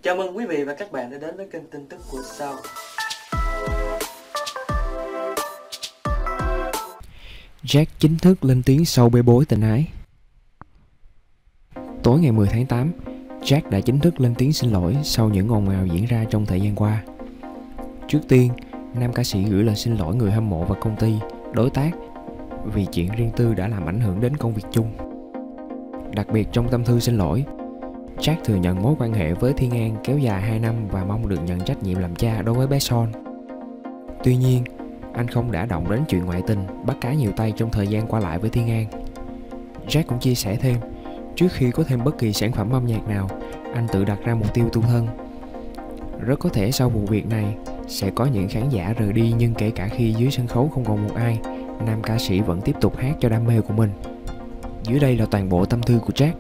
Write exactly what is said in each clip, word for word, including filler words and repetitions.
Chào mừng quý vị và các bạn đã đến với kênh tin tức của Sao. Jack chính thức lên tiếng sau bê bối tình ái. Tối ngày mười tháng tám, Jack đã chính thức lên tiếng xin lỗi sau những ồn ào diễn ra trong thời gian qua. Trước tiên, nam ca sĩ gửi lời xin lỗi người hâm mộ và công ty, đối tác vì chuyện riêng tư đã làm ảnh hưởng đến công việc chung. Đặc biệt trong tâm thư xin lỗi, Jack thừa nhận mối quan hệ với Thiên An kéo dài hai năm và mong được nhận trách nhiệm làm cha đối với bé Son. Tuy nhiên, anh không đả động đến chuyện ngoại tình, bắt cá nhiều tay trong thời gian qua lại với Thiên An. Jack cũng chia sẻ thêm, trước khi có thêm bất kỳ sản phẩm âm nhạc nào, anh tự đặt ra mục tiêu tu thân. Rất có thể sau vụ việc này sẽ có những khán giả rời đi, nhưng kể cả khi dưới sân khấu không còn một ai, nam ca sĩ vẫn tiếp tục hát cho đam mê của mình. Dưới đây là toàn bộ tâm thư của Jack.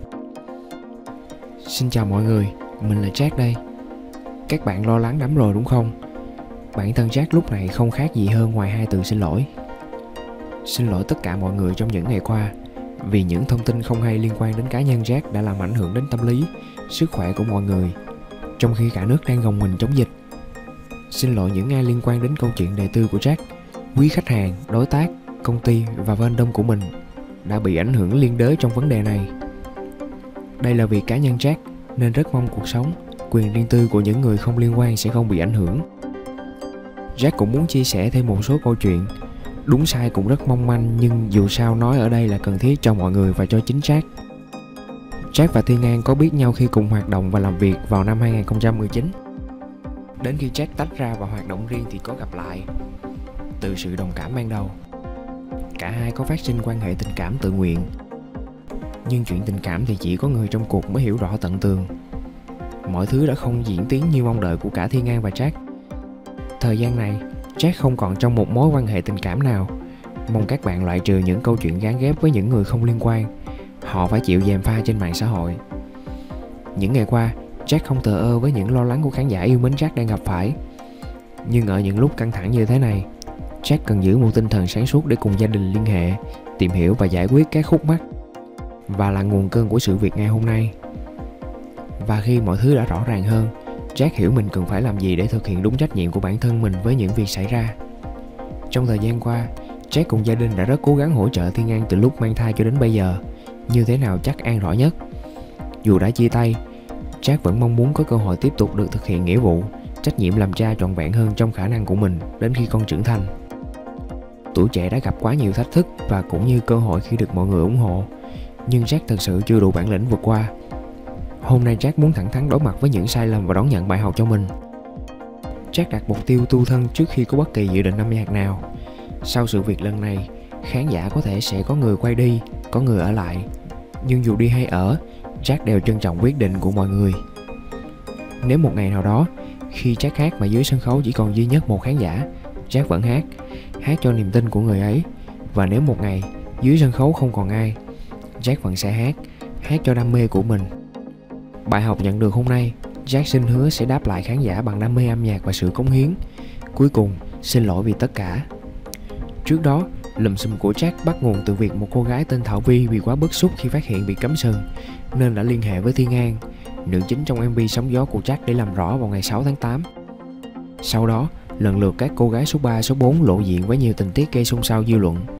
Xin chào mọi người, mình là Jack đây. Các bạn lo lắng lắm rồi đúng không? Bản thân Jack lúc này không khác gì hơn ngoài hai từ xin lỗi. Xin lỗi tất cả mọi người trong những ngày qua, vì những thông tin không hay liên quan đến cá nhân Jack đã làm ảnh hưởng đến tâm lý, sức khỏe của mọi người, trong khi cả nước đang gồng mình chống dịch. Xin lỗi những ai liên quan đến câu chuyện đời tư của Jack, quý khách hàng, đối tác, công ty và fan đông của mình đã bị ảnh hưởng liên đới trong vấn đề này. Đây là việc cá nhân Jack, nên rất mong cuộc sống, quyền riêng tư của những người không liên quan sẽ không bị ảnh hưởng. Jack cũng muốn chia sẻ thêm một số câu chuyện, đúng sai cũng rất mong manh, nhưng dù sao nói ở đây là cần thiết cho mọi người và cho chính Jack. Jack và Thiên An có biết nhau khi cùng hoạt động và làm việc vào năm hai nghìn không trăm mười chín. Đến khi Jack tách ra và hoạt động riêng thì có gặp lại. Từ sự đồng cảm ban đầu, cả hai có phát sinh quan hệ tình cảm tự nguyện. Nhưng chuyện tình cảm thì chỉ có người trong cuộc mới hiểu rõ tận tường. Mọi thứ đã không diễn tiến như mong đợi của cả Thiên An và Jack. Thời gian này, Jack không còn trong một mối quan hệ tình cảm nào. Mong các bạn loại trừ những câu chuyện gán ghép với những người không liên quan. Họ phải chịu gièm pha trên mạng xã hội. Những ngày qua, Jack không thờ ơ với những lo lắng của khán giả yêu mến Jack đang gặp phải. Nhưng ở những lúc căng thẳng như thế này, Jack cần giữ một tinh thần sáng suốt để cùng gia đình liên hệ, tìm hiểu và giải quyết các khúc mắc, và là nguồn cơn của sự việc ngày hôm nay. Và khi mọi thứ đã rõ ràng hơn, Jack hiểu mình cần phải làm gì để thực hiện đúng trách nhiệm của bản thân mình với những việc xảy ra. Trong thời gian qua, Jack cùng gia đình đã rất cố gắng hỗ trợ Thiên An từ lúc mang thai cho đến bây giờ. Như thế nào chắc An rõ nhất. Dù đã chia tay, Jack vẫn mong muốn có cơ hội tiếp tục được thực hiện nghĩa vụ, trách nhiệm làm cha trọn vẹn hơn trong khả năng của mình đến khi con trưởng thành. Tuổi trẻ đã gặp quá nhiều thách thức và cũng như cơ hội khi được mọi người ủng hộ, nhưng Jack thật sự chưa đủ bản lĩnh vượt qua. Hôm nay Jack muốn thẳng thắn đối mặt với những sai lầm và đón nhận bài học cho mình. Jack đặt mục tiêu tu thân trước khi có bất kỳ dự định âm nhạc nào. Sau sự việc lần này, khán giả có thể sẽ có người quay đi, có người ở lại. Nhưng dù đi hay ở, Jack đều trân trọng quyết định của mọi người. Nếu một ngày nào đó, khi Jack hát mà dưới sân khấu chỉ còn duy nhất một khán giả, Jack vẫn hát, hát cho niềm tin của người ấy. Và nếu một ngày, dưới sân khấu không còn ai, Jack vẫn sẽ hát, hát cho đam mê của mình. Bài học nhận được hôm nay, Jack xin hứa sẽ đáp lại khán giả bằng đam mê âm nhạc và sự cống hiến. Cuối cùng, xin lỗi vì tất cả. Trước đó, lùm xùm của Jack bắt nguồn từ việc một cô gái tên Thảo Vi vì quá bức xúc khi phát hiện bị cấm sừng, nên đã liên hệ với Thiên An, nữ chính trong em vê Sóng Gió của Jack, để làm rõ vào ngày sáu tháng tám. Sau đó, lần lượt các cô gái số ba, số bốn lộ diện với nhiều tình tiết gây xôn xao dư luận.